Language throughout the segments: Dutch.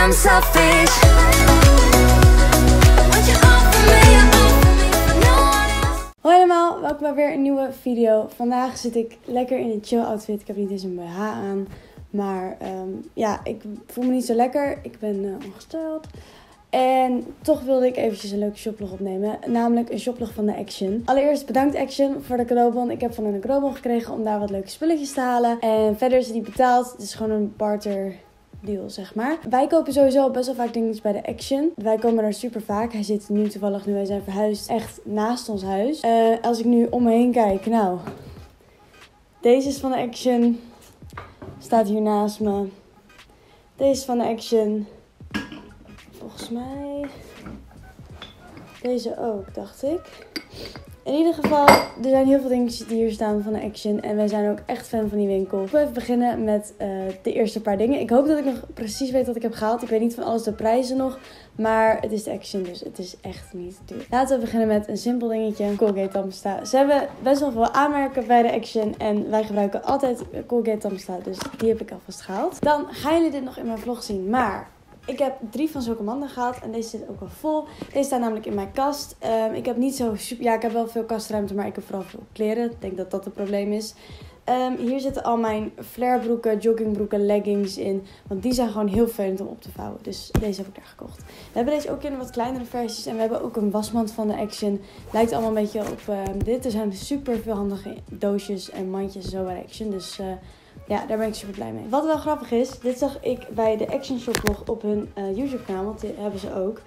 I'm selfish. Want you all for me, all for me, for no one else. Hoi allemaal, welkom bij weer een nieuwe video. Vandaag zit ik lekker in een chill outfit. Ik heb niet eens een BH aan. Maar ja, ik voel me niet zo lekker. Ik ben ongesteld. En toch wilde ik eventjes een leuke shoplog opnemen. Namelijk een shoplog van de Action. Allereerst bedankt Action voor de cadeaubon. Ik heb van hen een cadeaubon gekregen om daar wat leuke spulletjes te halen. En verder is het niet betaald. Het is gewoon een barter deal, zeg maar. Wij kopen sowieso best wel vaak dingetjes bij de Action. Wij komen daar super vaak. Hij zit nu toevallig, nu wij zijn verhuisd, echt naast ons huis. Als ik nu om me heen kijk, nou. Deze is van de Action. Staat hier naast me. Deze is van de Action. Volgens mij deze ook, dacht ik. In ieder geval, er zijn heel veel dingetjes die hier staan van de Action. En wij zijn ook echt fan van die winkel. Ik wil even beginnen met de eerste paar dingen. Ik hoop dat ik nog precies weet wat ik heb gehaald. Ik weet niet van alles de prijzen nog. Maar het is de Action, dus het is echt niet duur. Laten we beginnen met een simpel dingetje. Colgate tandpasta. Ze hebben best wel veel aanmerken bij de Action. En wij gebruiken altijd Colgate tandpasta. Dus die heb ik alvast gehaald. Dan gaan jullie dit nog in mijn vlog zien. Maar ik heb 3 van zulke manden gehad en deze zit ook al vol. Deze staat namelijk in mijn kast. Ik heb niet zo super... Ja, ik heb wel veel kastruimte, maar ik heb vooral veel kleren. Ik denk dat dat het probleem is. Hier zitten al mijn flarebroeken, joggingbroeken, leggings in. Want die zijn gewoon heel vervelend om op te vouwen. Dus deze heb ik daar gekocht. We hebben deze ook in wat kleinere versies. En we hebben ook een wasmand van de Action. Lijkt allemaal een beetje op dit. Er zijn super veel handige doosjes en mandjes en zo bij de Action. Dus ja, daar ben ik super blij mee. Wat wel grappig is, dit zag ik bij de Action Shoplog op hun YouTube kanaal. Want die hebben ze ook.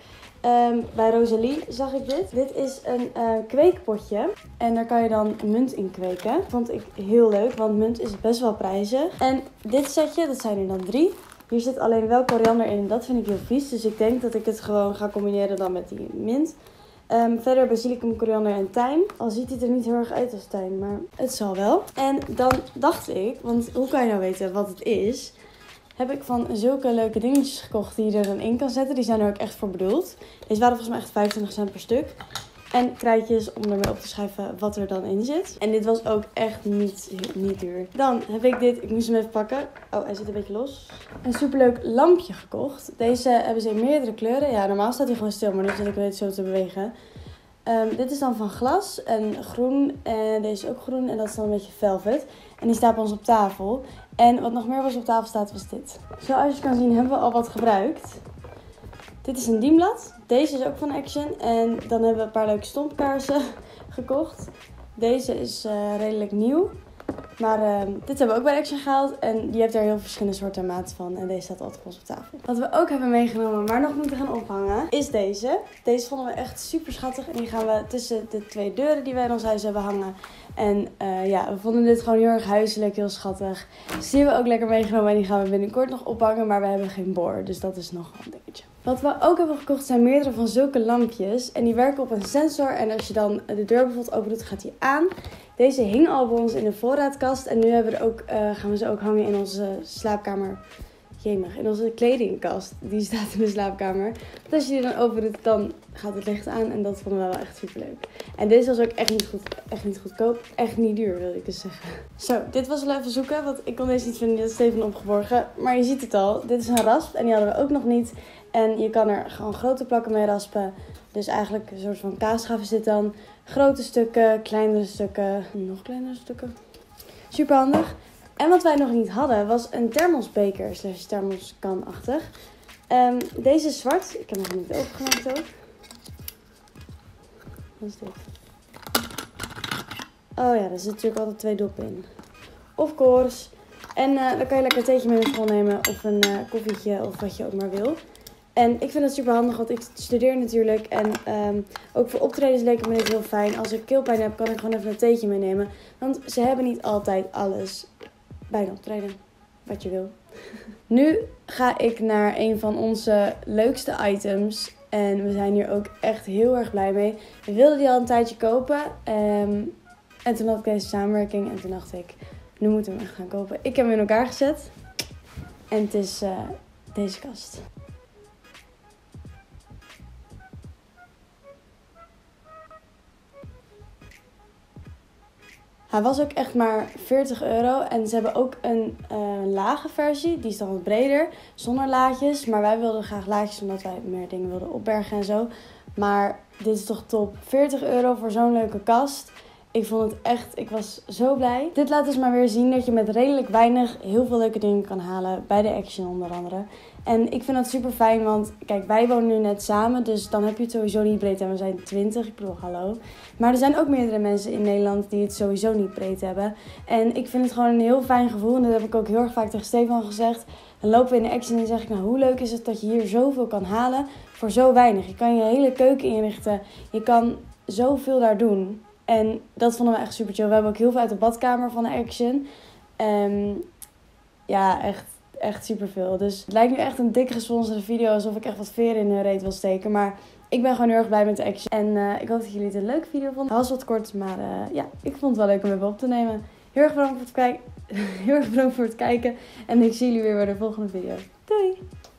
Bij Rosalie zag ik dit. Dit is een kweekpotje. En daar kan je dan munt in kweken. Vond ik heel leuk, want munt is best wel prijzig. En dit setje, dat zijn er dan 3. Hier zit alleen wel koriander in en dat vind ik heel vies. Dus ik denk dat ik het gewoon ga combineren dan met die mint. Verder basilicum, koriander en tijm. Al ziet het er niet heel erg uit als tijm, maar het zal wel. En dan dacht ik, want hoe kan je nou weten wat het is? Heb ik van zulke leuke dingetjes gekocht die je er dan in kan zetten. Die zijn er ook echt voor bedoeld. Deze waren volgens mij echt 25 cent per stuk. En krijtjes om ermee op te schrijven wat er dan in zit. En dit was ook echt niet duur. Dan heb ik dit, ik moest hem even pakken. Oh, hij zit een beetje los. Een superleuk lampje gekocht. Deze hebben ze in meerdere kleuren. Ja, normaal staat hij gewoon stil, maar nu zit ik weet zo te bewegen. Dit is dan van glas en groen. En deze is ook groen en dat is dan een beetje velvet. En die staat bij ons op tafel. En wat nog meer was op tafel staat was dit. Zoals je kan zien hebben we al wat gebruikt. Dit is een dienblad. Deze is ook van Action. En dan hebben we een paar leuke stompkaarsen gekocht. Deze is redelijk nieuw. Maar dit hebben we ook bij Action gehaald. En die heeft er heel verschillende soorten en maten van. En deze staat altijd voor ons op tafel. Wat we ook hebben meegenomen, maar nog moeten gaan ophangen, is deze. Deze vonden we echt super schattig. En die gaan we tussen de 2 deuren die wij in ons huis hebben hangen. En ja, we vonden dit gewoon heel erg huiselijk, heel schattig. Dus die hebben we ook lekker meegenomen. En die gaan we binnenkort nog ophangen. Maar we hebben geen boor. Dus dat is nog wel een dingetje. Wat we ook hebben gekocht zijn meerdere van zulke lampjes. En die werken op een sensor. En als je dan de deur bijvoorbeeld open doet, gaat die aan. Deze hing al bij ons in de voorraadkast. En nu hebben we er ook, gaan we ze ook hangen in onze slaapkamer. Jemig, in onze kledingkast. Die staat in de slaapkamer. Want als je die dan open doet, dan gaat het licht aan. En dat vonden we wel echt super leuk. En deze was ook echt niet goedkoop. Echt niet duur, wil ik dus zeggen. Zo, dit was wel even zoeken. Want ik kon deze niet vinden. Die had Steven opgeborgen. Maar je ziet het al. Dit is een rasp. En die hadden we ook nog niet. En je kan er gewoon grote plakken mee raspen. Dus eigenlijk een soort van kaasschaf is dit dan. Grote stukken, kleinere stukken, nog kleinere stukken. Super handig. En wat wij nog niet hadden was een thermosbeker slash thermoskanachtig. Deze is zwart. Ik heb hem nog niet opengemaakt ook. Wat is dit? Oh ja, er zitten natuurlijk altijd 2 doppen in. Of course. En dan kan je lekker een theetje mee vol nemen of een koffietje of wat je ook maar wil. En ik vind het super handig, want ik studeer natuurlijk. En ook voor optredens leek het me dit heel fijn. Als ik keelpijn heb, kan ik gewoon even een theetje meenemen. Want ze hebben niet altijd alles bij een optreden wat je wil. Nu ga ik naar een van onze leukste items. En we zijn hier ook echt heel erg blij mee. We wilden die al een tijdje kopen. En toen had ik deze samenwerking. En toen dacht ik, nu moeten we hem echt gaan kopen. Ik heb hem in elkaar gezet. En het is deze kast. Hij was ook echt maar €40. En ze hebben ook een lage versie. Die is dan wat breder. Zonder laadjes. Maar wij wilden graag laadjes omdat wij meer dingen wilden opbergen en zo. Maar dit is toch top. €40 voor zo'n leuke kast. Ik vond het echt, ik was zo blij. Dit laat dus maar weer zien dat je met redelijk weinig heel veel leuke dingen kan halen. Bij de Action onder andere. En ik vind dat super fijn, want kijk, wij wonen nu net samen. Dus dan heb je het sowieso niet breed. En we zijn 20, ik bedoel, hallo. Maar er zijn ook meerdere mensen in Nederland die het sowieso niet breed hebben. En ik vind het gewoon een heel fijn gevoel. En dat heb ik ook heel erg vaak tegen Stefan gezegd. Dan lopen we in de Action en zeg ik, nou, hoe leuk is het dat je hier zoveel kan halen voor zo weinig. Je kan je hele keuken inrichten. Je kan zoveel daar doen. En dat vonden we echt super chill. We hebben ook heel veel uit de badkamer van de Action. Ja, echt superveel. Dus het lijkt nu echt een dik gesponsorde video. Alsof ik echt wat veren in hun reet wil steken. Maar ik ben gewoon heel erg blij met de Action. En ik hoop dat jullie het een leuke video vonden. Hij was wat kort, maar ja, ik vond het wel leuk om even op te nemen. Heel erg bedankt voor het kijken. En ik zie jullie weer bij de volgende video. Doei!